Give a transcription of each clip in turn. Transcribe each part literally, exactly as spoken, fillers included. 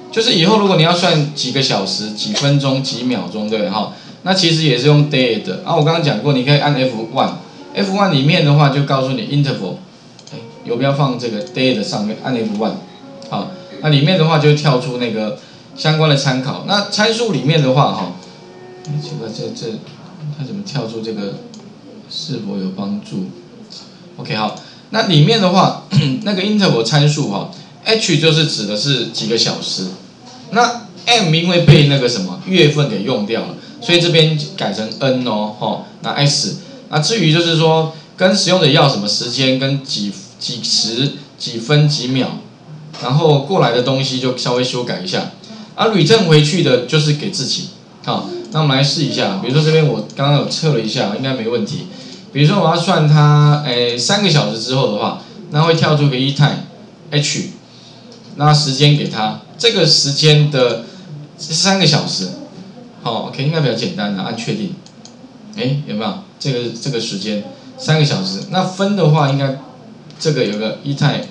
就是以后如果你要算几个小时、几分钟、几秒钟，对不对哈？那其实也是用 day 的。啊，我刚刚讲过，你可以按 F 一，F 一 里面的话就告诉你 interval， 哎，游标放这个 day 的上面，按 F 一， 好，那里面的话就会跳出那个相关的参考。那参数里面的话哈，奇怪，这这它怎么跳出这个是否有帮助 ？OK， 好，那里面的话，那个 interval 参数哈 ，H 就是指的是几个小时，那 M 因为被那个什么月份给用掉了，所以这边改成 N 哦，吼，那 S， 那至于就是说跟使用者要什么时间跟几几时几分几秒，然后过来的东西就稍微修改一下，而 return 回去的就是给自己，好，那我们来试一下，比如说这边我刚刚有测了一下，应该没问题。比如说我要算它，诶，三个小时之后的话，那会跳出个 e time h， 那时间给它，这个时间的三个小时，好 ，OK， 应该比较简单的，按确定，哎，有没有这个这个时间三个小时？那分的话，应该这个有个 e time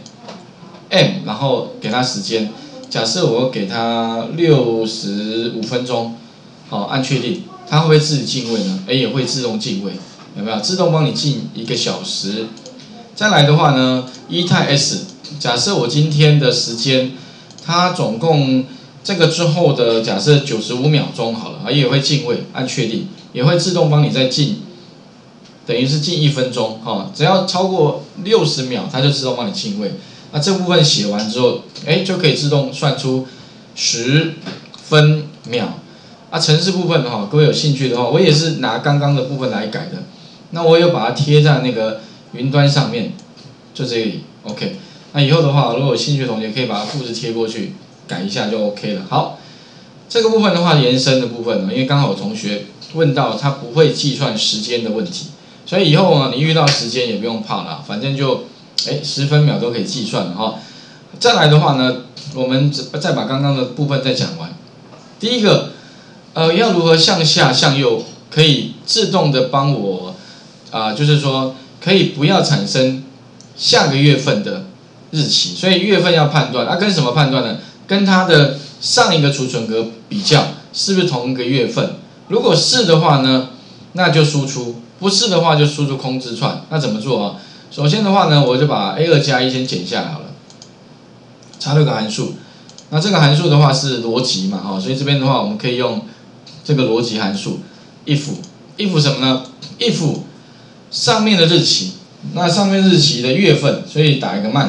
m， 然后给它时间，假设我给它六十五分钟，好，按确定，它会不会自己进位呢？哎，也会自动进位。有没有自动帮你进一个小时？再来的话呢 ，e time s， 假设我今天的时间，它总共这个之后的假设九十五秒钟好了，也会进位，按确定，也会自动帮你再进，等于是进一分钟哈、哦，只要超过六十秒，它就自动帮你进位。那这部分写完之后，哎，就可以自动算出十分秒。啊，程式部分的话，各位有兴趣的话，我也是拿刚刚的部分来改的。那我有把它贴在那个云端上面，就这里 ，OK。那以后的话，如果有兴趣的同学可以把它复制贴过去，改一下就 OK 了。好，这个部分的话，延伸的部分呢，因为刚好有同学问到他不会计算时间的问题，所以以后呢，你遇到时间也不用怕了，反正就哎十分秒都可以计算了哈。再来的话呢，我们再把刚刚的部分再讲完。第一个，呃，要如何向下向右可以自动的帮我。啊、呃，就是说可以不要产生下个月份的日期，所以月份要判断，啊，跟什么判断呢？跟它的上一个储存格比较，是不是同一个月份？如果是的话呢，那就输出；不是的话就输出空字串。那怎么做啊？首先的话呢，我就把 A 二 加一先剪下来好了，插入个函数。那这个函数的话是逻辑嘛，哈，所以这边的话我们可以用这个逻辑函数 if if 什么呢 ？if上面的日期，那上面日期的月份，所以打一个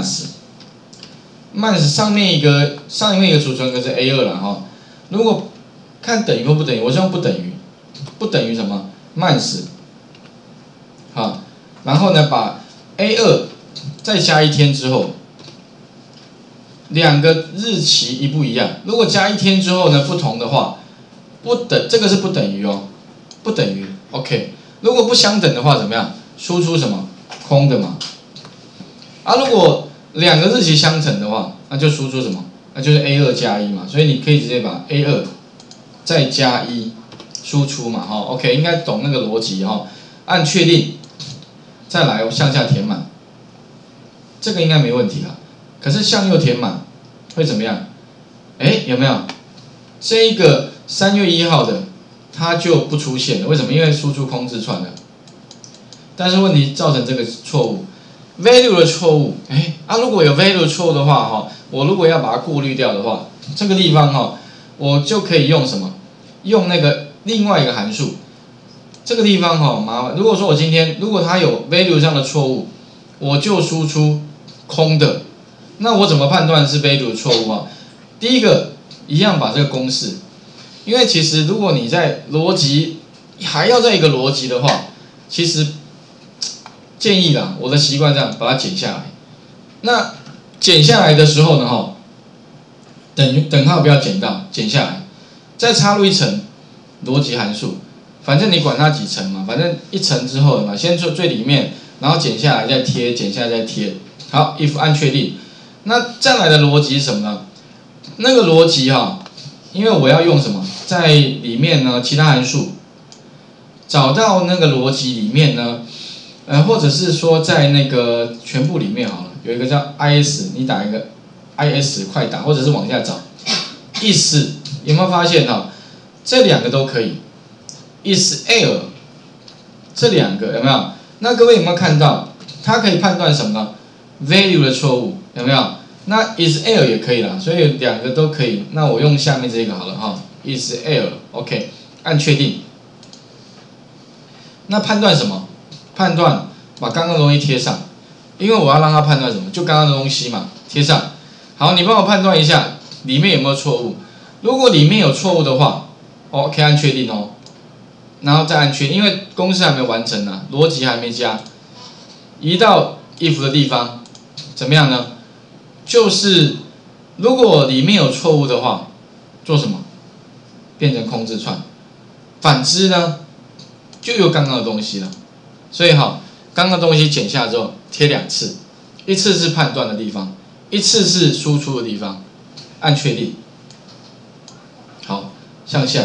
month，month 上面一个上面一个储存格是 A 二 了哈。如果看等于或不等于，我是用不等于，不等于什么 month， 好，然后呢把 A 二 再加一天之后，两个日期一不一样，如果加一天之后呢不同的话，不等这个是不等于哦，不等于 OK。如果不相等的话，怎么样？输出什么？空的嘛。啊，如果两个日期相乘的话，那就输出什么？那就是 A 二 加一嘛。所以你可以直接把 A 二 再加一输出嘛，哈 ，OK， 应该懂那个逻辑哈。按确定，再来向下填满，这个应该没问题啦。可是向右填满会怎么样？哎，有没有？这一个三月一号的。它就不出现了，为什么？因为输出空字串了。但是问题造成这个错误 ，value 的错误，哎啊，如果有 value 错误的话，哈，我如果要把它过滤掉的话，这个地方哈，我就可以用什么？用那个另外一个函数。这个地方哈，麻烦。如果说我今天如果它有 value 上的错误，我就输出空的，那我怎么判断是 value 错误啊？第一个，一样把这个公式。因为其实如果你在逻辑还要再一个逻辑的话，其实建议啦，我的习惯这样把它剪下来。那剪下来的时候呢，哈，等于等号不要剪到，剪下来，再插入一层逻辑函数，反正你管它几层嘛，反正一层之后嘛，先做最里面，然后剪下来再贴，剪下来再贴。好 ，if 按确定，那再来的逻辑是什么呢？那个逻辑哈，因为我要用什么？在里面呢，其他函数找到那个逻辑里面呢，呃，或者是说在那个全部里面好了，有一个叫 is， 你打一个 is 快打，或者是往下找， is 有没有发现哈？这两个都可以 ，is error 这两个有没有？那各位有没有看到？它可以判断什么呢 ？value 的错误有没有？那 is error 也可以啦，所以两个都可以。那我用下面这个好了哈 ，is error，OK， 按确定。那判断什么？判断把刚刚的东西贴上，因为我要让它判断什么？就刚刚的东西嘛，贴上。好，你帮我判断一下里面有没有错误。如果里面有错误的话 ，OK， 按确定哦。然后再按确定，因为公式还没有完成呢、啊，逻辑还没加。移到 if 的地方，怎么样呢？就是如果里面有错误的话，做什么？变成空字串。反之呢，就有刚刚的东西了。所以好，刚刚的东西剪下之后贴两次，一次是判断的地方，一次是输出的地方，按确定。好，向下，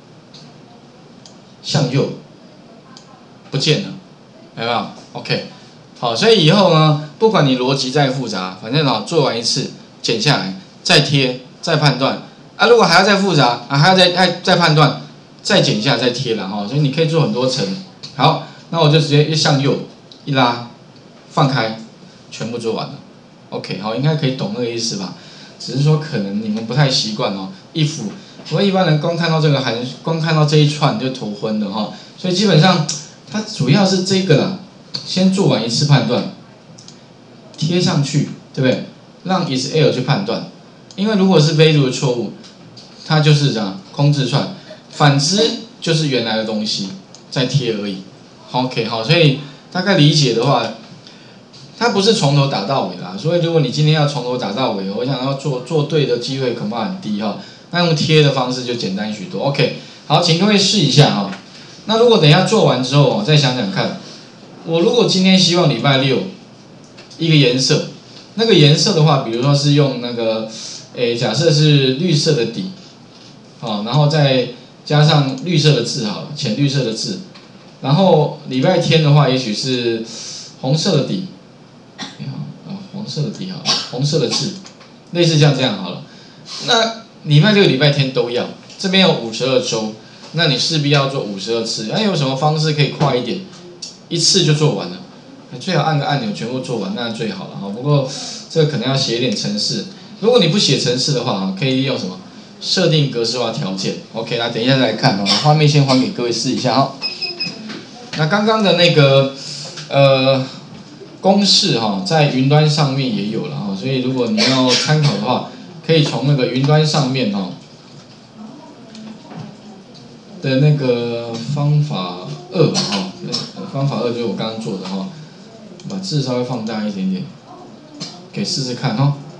向右，不见了，有没有 ？OK。好，所以以后呢，不管你逻辑再复杂，反正啊，做完一次剪下来，再贴，再判断啊。如果还要再复杂啊，还要再再再判断，再剪下再贴了哈。所以你可以做很多层。好，那我就直接一向右一拉，放开，全部做完了。OK， 好，应该可以懂那个意思吧？只是说可能你们不太习惯哦。if， 我一般人光看到这个函，光看到这一串就头昏了哈。所以基本上它主要是这个啦。先做完一次判断，贴上去，对不对？让 is error 去判断，因为如果是 value 的错误，它就是这样空字串，反之就是原来的东西再贴而已。OK， 好，所以大概理解的话，它不是从头打到尾啦。所以如果你今天要从头打到尾，我想要做做对的机会恐怕很低哈。那用贴的方式就简单许多。OK， 好，请各位试一下哈。那如果等一下做完之后，再想想看。我如果今天希望礼拜六一个颜色，那个颜色的话，比如说是用那个，诶，假设是绿色的底，好，然后再加上绿色的字好了，浅绿色的字，然后礼拜天的话，也许是红色的底，你好，啊，黄色的底好了，红色的字，类似像这样好了。那礼拜六、礼拜天都要，这边有五十二周，那你势必要做五十二次，那有什么方式可以快一点？一次就做完了，最好按个按钮全部做完，那最好了哈。不过这个可能要写一点程式，如果你不写程式的话，可以利用什么设定格式化条件。OK， 那等一下再来看哦，画面先还给各位试一下哈。那刚刚的那个呃公式哈，在云端上面也有了哈，所以如果你要参考的话，可以从那个云端上面哈的那个方法二吧哈。方法二就是我刚刚做的哈，把字稍微放大一点点，给试试看哈。